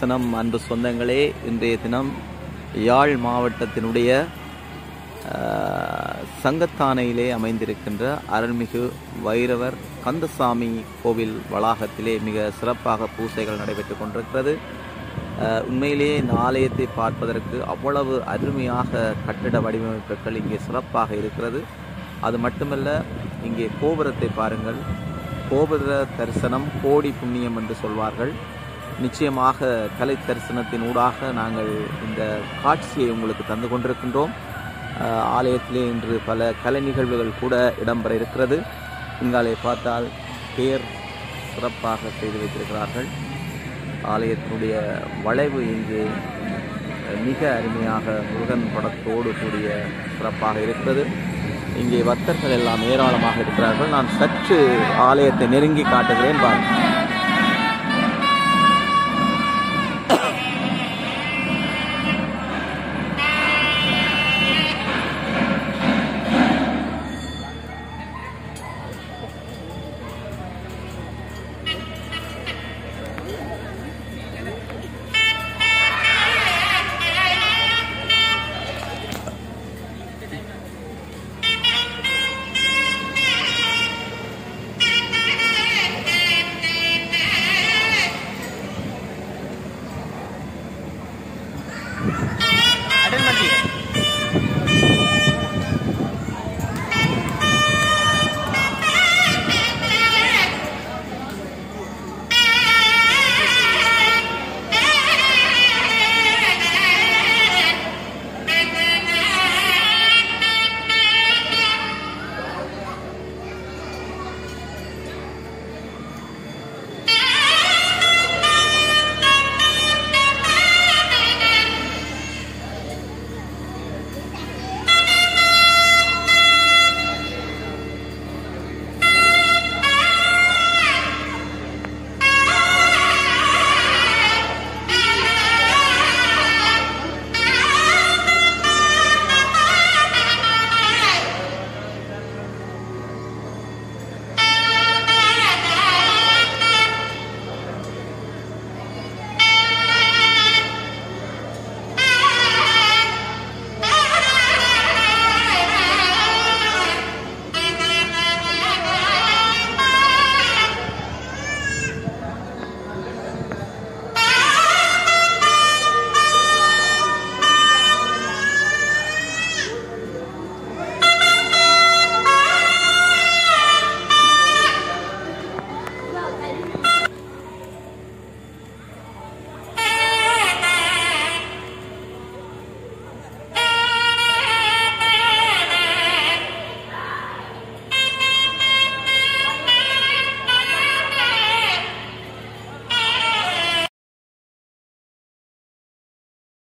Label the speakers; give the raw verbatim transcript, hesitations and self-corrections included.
Speaker 1: தரிசனம். அன்பு சொந்தங்களே, இன்றைய தினம் யாழ் மாவட்டத்தினுடைய சங்கத்தானையிலே அமைந்திருக்கின்ற அருள்மிகு வைரவர் கந்தசாமி கோவில் வளாகத்திலே மிக சிறப்பாக பூசைகள் நடைபெற்று கொண்டிருக்கிறது. உண்மையிலேயே இந்த ஆலயத்தை பார்ப்பதற்கு அவ்வளவு அருமையாக கட்டிட வடிவமைப்புகள் இங்கே சிறப்பாக இருக்கிறது. அது மட்டுமல்ல, இங்கே கோபுரத்தை பாருங்கள். கோபுர தரிசனம் கோடி புண்ணியம் என்று சொல்வார்கள். நிச்சயமாக கலை தரிசனத்தின் ஊடாக நாங்கள் இந்த காட்சியை உங்களுக்கு தந்து கொண்டிருக்கின்றோம். ஆலயத்திலே இன்று பல கலை நிகழ்வுகள் கூட இடம்பெற இருக்கிறது. இங்காலே பார்த்தால் தேர் சிறப்பாக செய்து வைத்திருக்கிறார்கள். ஆலயத்தினுடைய வளைவு இங்கு மிக அருமையாக முருகன் படத்தோடு கூடிய சிறப்பாக இருக்கிறது. இங்கே பக்தர்கள் எல்லாம் ஏராளமாக இருக்கிறார்கள். நான் சற்று ஆலயத்தை நெருங்கி காட்டுகிறேன் பாருங்கள்.